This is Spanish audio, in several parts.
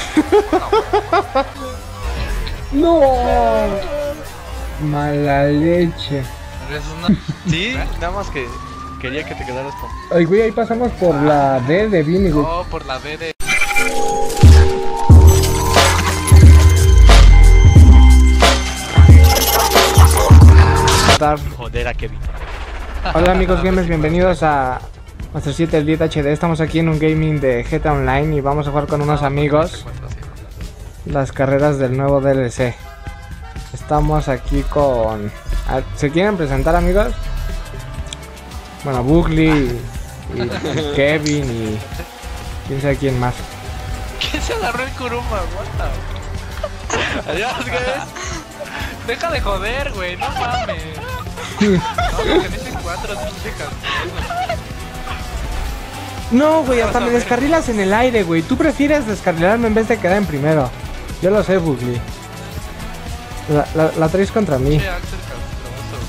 No. Mala leche. Eres una... Sí, nada más que quería que te quedaras con... Ay, güey, ahí pasamos por la D de Vini, güey. Oh, por la B de... Joder a Kevin. Hola amigos gamers, bienvenidos a Master 7 el 10 HD. Estamos aquí en un gaming de GTA Online y vamos a jugar con unos amigos las carreras del nuevo DLC. Estamos aquí con... ¿Se quieren presentar, amigos? Bueno, Bugly y Kevin y... quién sabe quién más. ¿Quién se agarró el Kuruma? Adiós, güey. Deja de joder, güey, no mames. No, porque dicen 4, 15 canciones. No, güey, hasta me descarrilas en el aire, güey. Tú prefieres descarrilarme en vez de quedar en primero. Yo lo sé, Bugly. La traes contra mí. Che, Axel Castroso,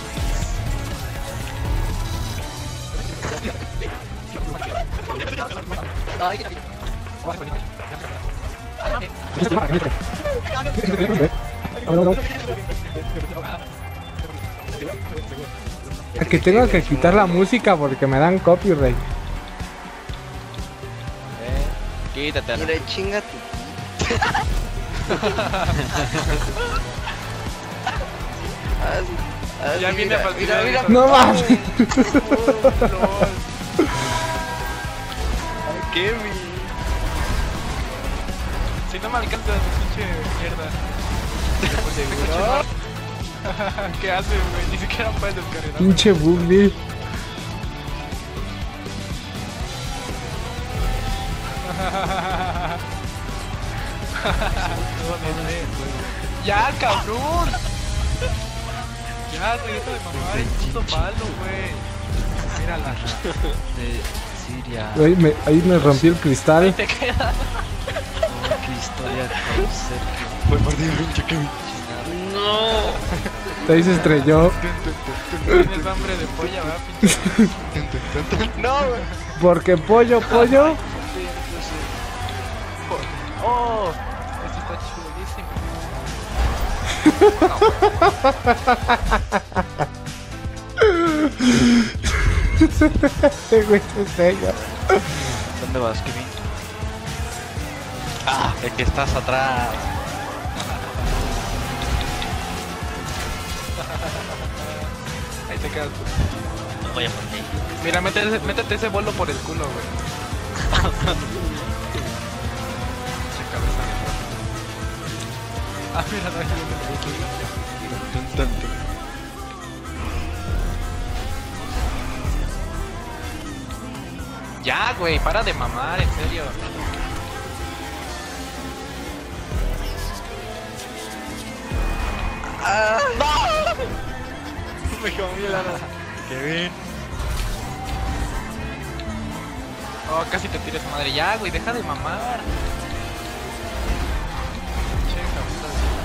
Que tengo que quitar la música porque me dan copyright. Quítate. Mira, chinga tu... Ya viene a partir de... mira. No mames. Kevin. Si no me alcanza, pinche mierda. ¿Seguro? ¿Qué haces, güey? Ni siquiera puedes descargar. Pinche Bugly. Ya, cabrón. Ya, güey, deja de mamar, es puto malo, güey. Mírala. De Siria. Ahí me rompí el cristal. Te queda. Qué historia con Sergio. Voy por ti, pinche Kevin. No. Ahí se estrelló. Tienes hambre de polla, ¿verdad, pinche? No, güey. Porque pollo. Oh, esto está chulísimo. Ese güey se estrelló. ¿Dónde vas, Kevin? Ah, el que estás atrás. Ahí te quedas. Voy a por ti. Mira, métete ese bolo por el culo, güey. Che, cabeza. Ah, mira, no hay Ya, güey, para de mamar, en serio. ¡No! Me comí la nada. Kevin. Oh, casi te tiras madre. Ya, güey, deja de mamar. Che, cabeza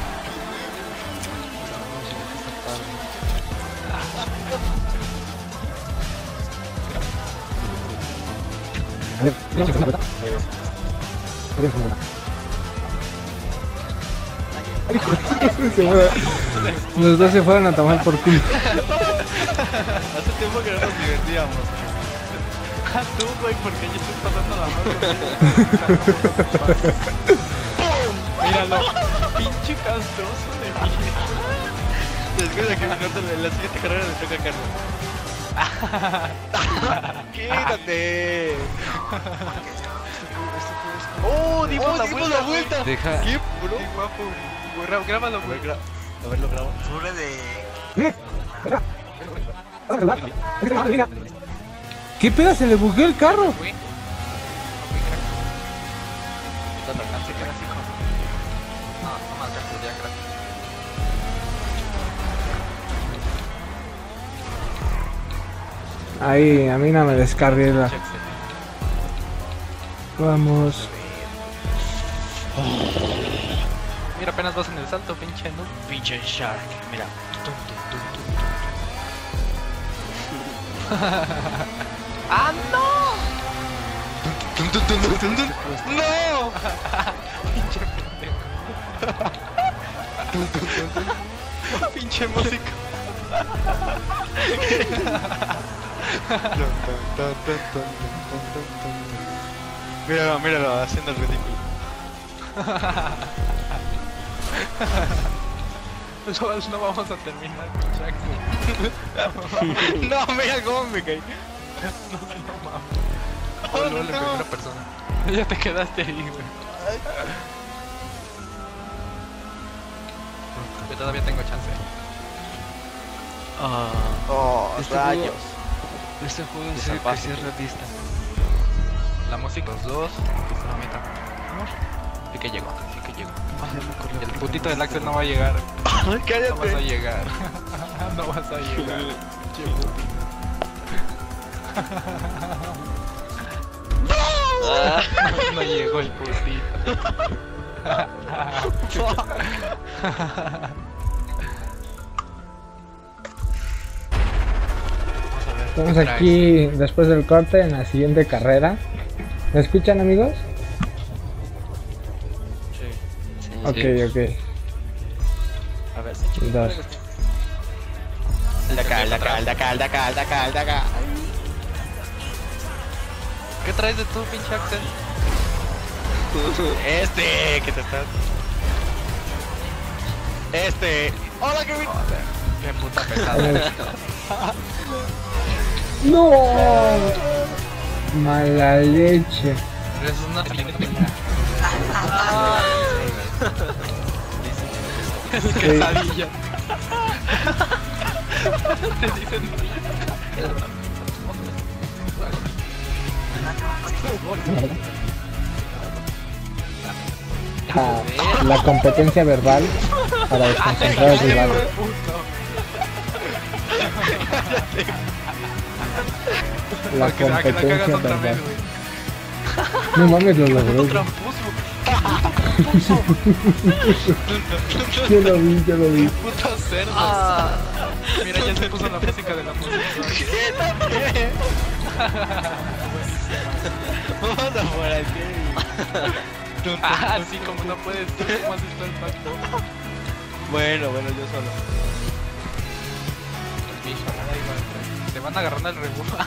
Los dos se fueron a tomar por culo. Hace tiempo que no nos divertíamos. Ah, tú, güey, porque yo estoy pasando la mano. Míralo. Pinche castroso de mierda. Después de que me corto la siguiente carrera le toca a Carlos. Quédate. ¡Oh, dimos la vuelta! Deja. ¡Qué bro! ¡Qué guapo! Güey, grábalo, güey. A ver, lo grabo. Sube de... ¿Qué pedo? Se le bugueó el carro. Güey. No te alcancé, que eras hijo. No me alcancé ya, gracias. Ahí, a mí no me descarrila. Checkse. Vamos. Mira, apenas vas en el salto, pinche noob. Pinche Shark. Mira. ¡Ah, no! ¡No! Pinche Pinche música. Míralo, míralo, haciendo el ridículo. No vamos a terminar, Jack. No, mira cómo me caí. Oh, no, en primera persona. Ya te quedaste ahí, güey. Yo todavía tengo chance. Oh, rayos. Este juego es serio que sí es realista. La música, los dos. Listo, la meta. Vamos. Sí que llegó, sí que llegó. El putito del Axel no va a llegar. No vas a Cállate. llegar. No vas a llegar. No llegó el putito. Estamos aquí después del corte en la siguiente carrera. ¿Me escuchan, amigos? Ok. A ver, Dos. Daca. ¿Qué traes de tu pinche Axel? Que te estás. Hola, Kevin. Qué puta pesada. ¡No! Mala leche. Es una es quesadilla. Te dicen. La competencia verbal para desconcentrar al rival. La Para que la cagas competencia otra vez, verbal. güey. No mames, lo logré. Tramposo. Yo lo vi. Puto cerdo. Mira, ya se puso la música de la música. Vamos a por aquí. Sí, como no puedes, ¿cómo haces todo el pacto? Bueno, yo solo. Te van agarrando el rebufo.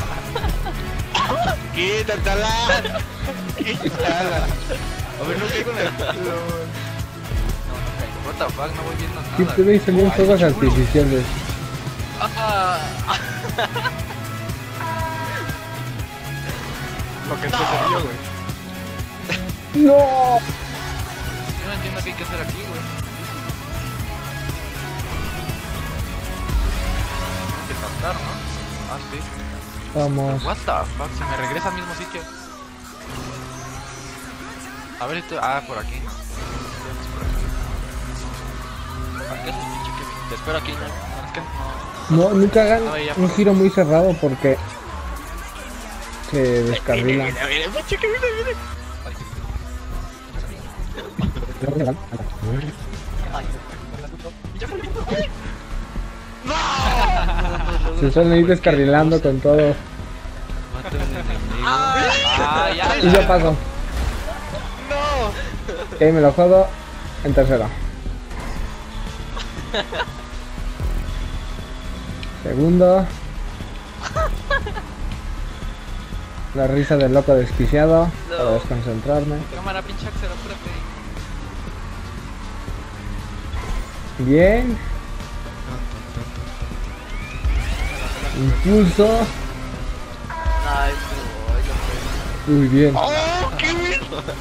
Quítatela. Quítala. A ver, no caigo en el. No caigo. What the fuck, no voy viendo nada. ¿Qué te veis salían fuegos artificiales? Lo que se vio, güey. ¡No! Yo no entiendo qué hay que hacer aquí, güey. Hay que saltar, ¿no? Ah, sí. Vamos. What the fuck, se me regresa al mismo sitio. A ver esto. Ah, por aquí. ¿Para qué es pinche Kevin? Te espero aquí, ¿no? Es que no. No, nunca hagan No, ya un giro muy cerrado porque se descarrila. Se están ahí descarrilando con todo. Ah, ya. Y yo paso. Ok, me lo jodo en tercero. Segundo. La risa del loco desquiciado para desconcentrarme. Cámara, pinche Axel, apúrate. Bien. Impulso. Muy bien. ¡Oh, Kevin!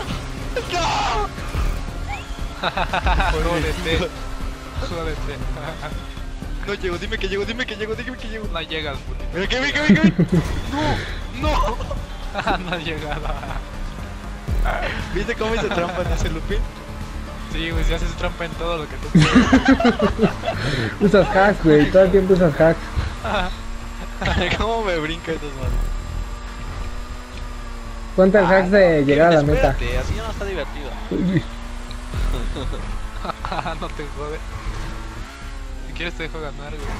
Jódete. Jódete. No llego, dime que llego. No llegas, putito. Mira, Kevin. No. No llegaba. ¿Viste cómo hice trampa en ese looping? Sí, güey, si haces trampa en todo lo que tú quieras. Usas hacks, güey. Todo el tiempo usas hacks. ¿Cómo me brinca esas manos? Cuenta el hacks de llegar a la meta. Espérate, así ya no está divertido. No te jode. Si quieres te dejo ganar, güey.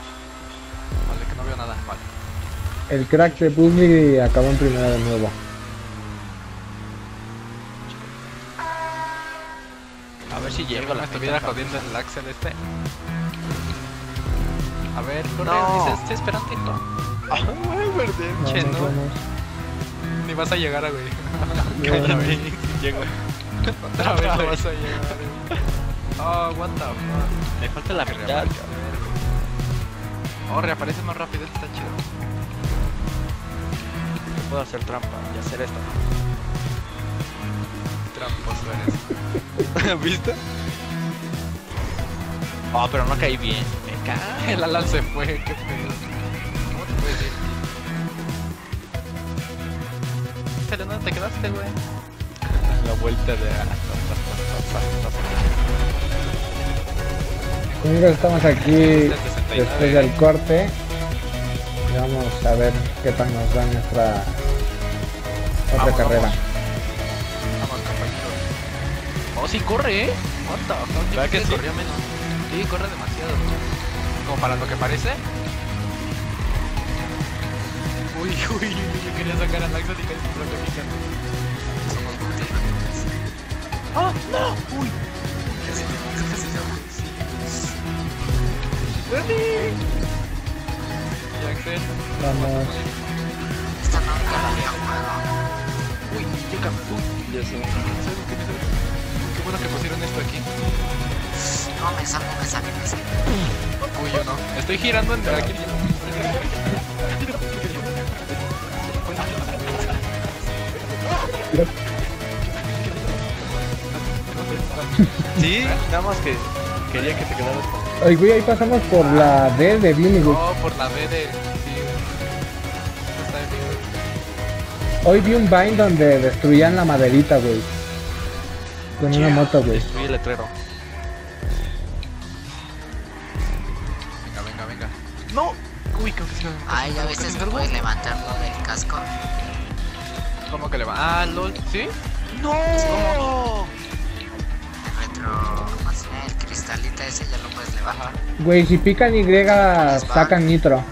Vale, que no veo nada. Vale. El crack de Pugli acabó en primera de nuevo. sí llego a la estuviera jodiendo el Axel este. A ver, corre, No. dice, estoy esperando, hijo. Che, Vamos, no. vamos. Ni vas a llegar, güey. No. Cállate, llego. Otra vez no vas a llegar. Oh, what the fuck. Me falta la mitad. Oh, reaparece más rápido, esto está chido. Puedo hacer trampa y hacer esto. Tramposo eres. ¿Viste? Oh, pero no caí bien. Me cae. El Alan se fue, qué pedo. ¿Cómo te puedes ir? Pero ¿dónde te quedaste, güey? La vuelta de... Amigos, estamos aquí después del corte. Y vamos a ver qué tal nos va nuestra otra Vamos, carrera. Vamos, compañero. Oh, sí corre, What the fuck? ¿Verdad que sí? Corría menos. Sí, corre demasiado. Como para lo que parece. Uy, yo quería sacar al Axel y casi lo que pican. Somos muchos. ¡Ah, no! ¡Uy! Y Axel. Vamos. Esta nunca la había jugado. Uy, yo ya sé. Qué bueno que pusieron esto aquí. No, me salgo. Uy, yo no. Estoy girando entre aquí. Sí, nada más que quería que te quedaras con... Ay, güey, ahí pasamos por la D de Vini, güey. Oh, por la B de... Sí, está bien. Hoy vi un Vine donde destruían la maderita, güey. Con una moto, güey. Destruí el letrero. Venga. ¡No! Uy, creo que sí. Ay, ya viste que puedes levantarlo del casco. ¿Cómo que le va? Ah, LOL. ¿Sí? ¡No! El retro, ¿cómo se llama? El cristalita ese ya lo puedes levantar. Ajá. Güey, si pican Y, sacan nitro.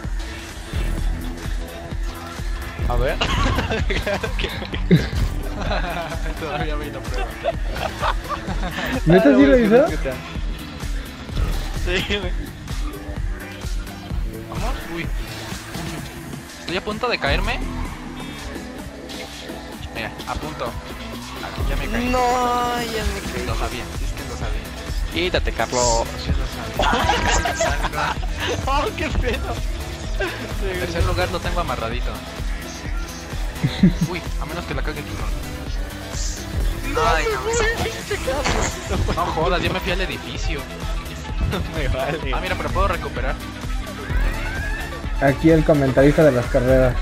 A ver. Todavía me lo prueba. ¿Neta sí lo hizo? Sí, güey. Vamos. Uy. Estoy a punto de caerme. Mira, a punto. Aquí ya me caí. No, ya me caí. Lo sabía, sí es que lo sabía. Quítate, Carlos. Sí lo sabía. ¡Oh, qué pedo! En tercer lugar lo tengo amarradito. Uy, a menos que la cague tú. Ay, no me salgo. No jodas, yo me fui al edificio. Me vale. Ah, mira, pero puedo recuperar. Aquí el comentarista de las carreras.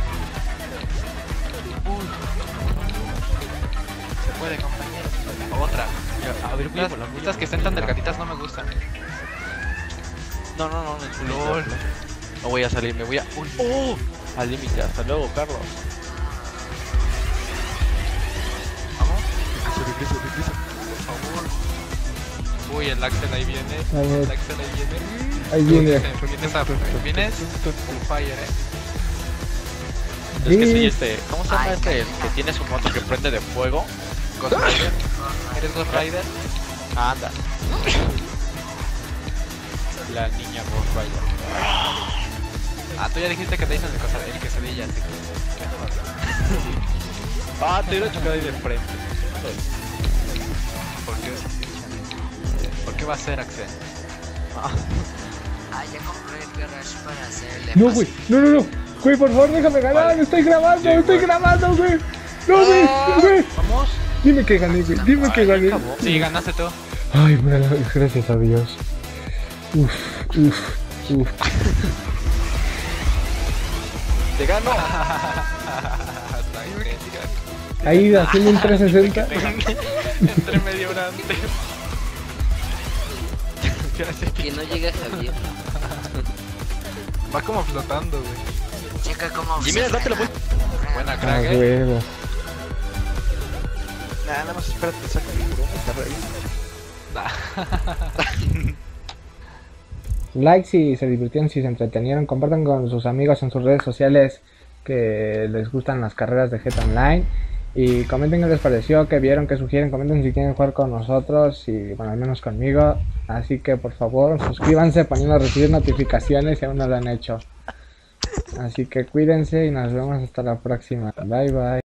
Se puede, compañero. Otra. A ver, voy a Estas, volar, estas que estén tan delgaditas no me gustan. No, LOL. No voy a salir, me voy a... ¡Oh! Al límite, hasta luego, Carlos. Vamos, Regresa. por favor. Uy, el Axel ahí viene. Vamos. El Axel ahí viene. Ahí viene. Vienes on fire, Es que sí, Sí. ¿cómo se llama Ay, este? El cariño. que tiene su moto que prende de fuego. Ghost Rider. ¿Eres Ghost Rider? Anda. La niña Ghost Rider. Ah, tú ya dijiste que te dicen el quesadilla, así que... Ah, te hubiera chocado ahí de frente. ¿Por qué es así, Chane? ¿Por qué va a ser, Axel? Ay, ya compré el garage para hacer el No, güey, no. Güey, por favor, déjame ganar. Vale. Estoy grabando, Sí, estoy güey. grabando, güey. No, güey. Vamos. Dime que gané, güey. Dime que gané. acabó. Sí, ganaste tú. Ay, bueno, gracias a Dios. Uf. ¡Te gano! Hasta ahí, Ahí haciendo un 360. entre medio grande. Que no llega Javier. Va como flotando, güey. Checa cómo. Y mira, date la vuelta. Buena Ah, crack, huevo. Nada más espérate, saca mi corona. Like si se divirtieron, si se entretenieron, compartan con sus amigos en sus redes sociales que les gustan las carreras de GTA Online Y comenten qué les pareció, qué vieron, qué sugieren, comenten si quieren jugar con nosotros y bueno, al menos conmigo. Así que por favor suscríbanse poniendo recibir notificaciones si aún no lo han hecho. Así que cuídense y nos vemos hasta la próxima. Bye bye.